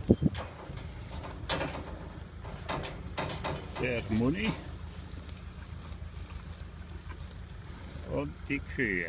Der Muni und die Kühe.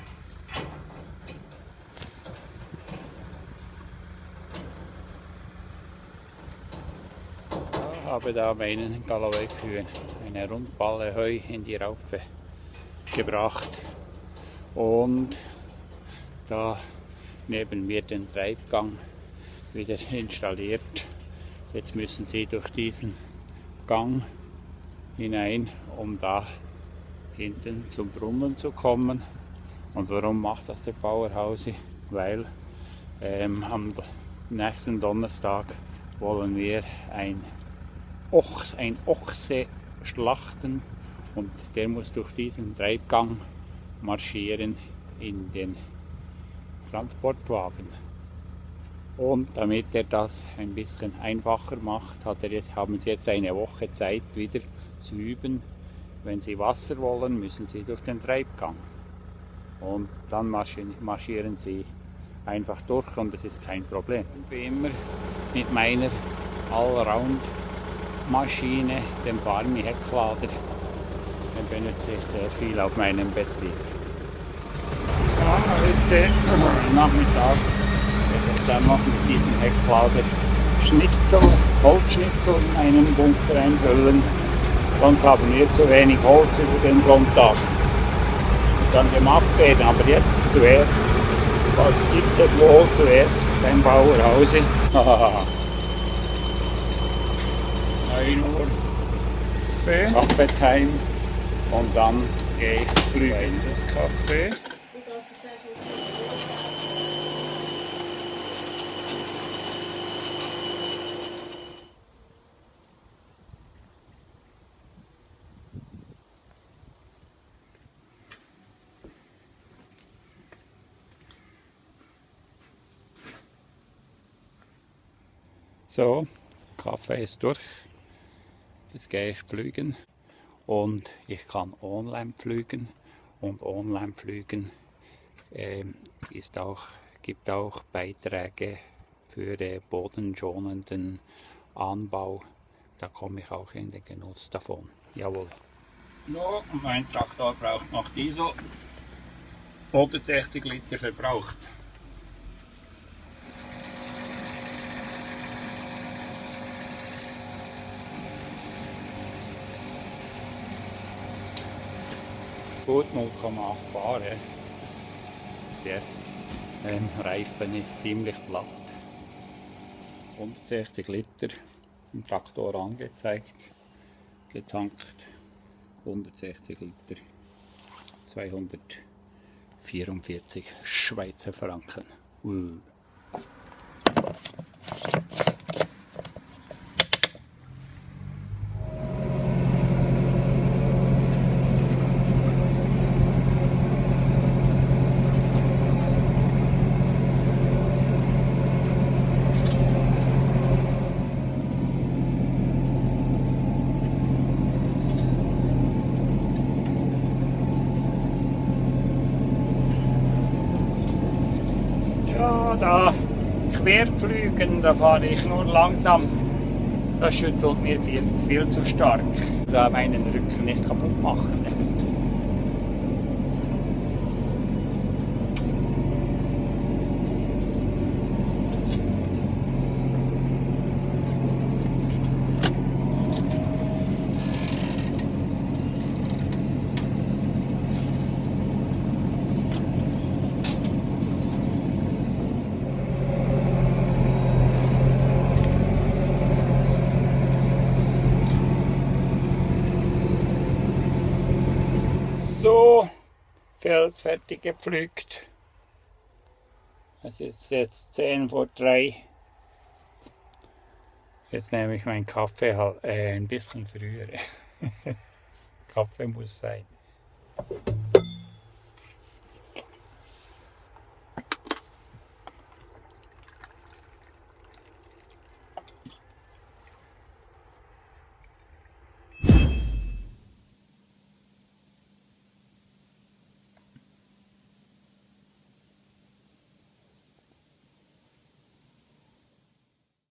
Ich habe da meinen Galloway-Kühen eine Rundballe Heu in die Raufe gebracht und da neben mir den Treibgang wieder installiert. Jetzt müssen sie durch diesen Gang hinein, um da hinten zum Brunnen zu kommen. Und warum macht das der Bauerhausi? Weil am nächsten Donnerstag wollen wir ein Ochse schlachten und der muss durch diesen Treibgang marschieren in den Transportwagen. Und damit er das ein bisschen einfacher macht, haben sie jetzt eine Woche Zeit wieder zu üben. Wenn sie Wasser wollen, müssen sie durch den Treibgang. Und dann marschieren sie einfach durch und es ist kein Problem. Wie immer mit meiner Allround-Maschine, dem Farmi Hecklader, den benutze ich sehr viel auf meinem Betrieb. Ja, heute Nachmittag werde ich dann noch mit diesem Hecklader Holzschnitzel in einen Bunker einfüllen. Sonst haben wir zu wenig Holz über den Sonntag. Das kann gemacht werden, aber jetzt zuerst, was gibt es wohl zuerst beim Bauerhause? 9 Uhr Kaffeetime und dann gehe ich flügen. Das Kaffee. So, Kaffee ist durch. Jetzt gehe ich pflügen und ich kann online pflügen und online pflügen gibt auch Beiträge für bodenschonenden Anbau. Da komme ich auch in den Genuss davon. Jawohl. No, mein Traktor braucht noch Diesel. 160 Liter verbraucht. Gut 0,8 Bar. Der Reifen ist ziemlich platt. 160 Liter im Traktor angezeigt, getankt 160 Liter, 244 Schweizer Franken. Ja, da querpflügen, da fahre ich nur langsam. Das schüttelt mir viel zu stark. Da meinen Rücken nicht kaputt machen. So, Feld fertig gepflügt. Es ist jetzt 10 vor 3. Jetzt nehme ich meinen Kaffee halt ein bisschen früher. Kaffee muss sein.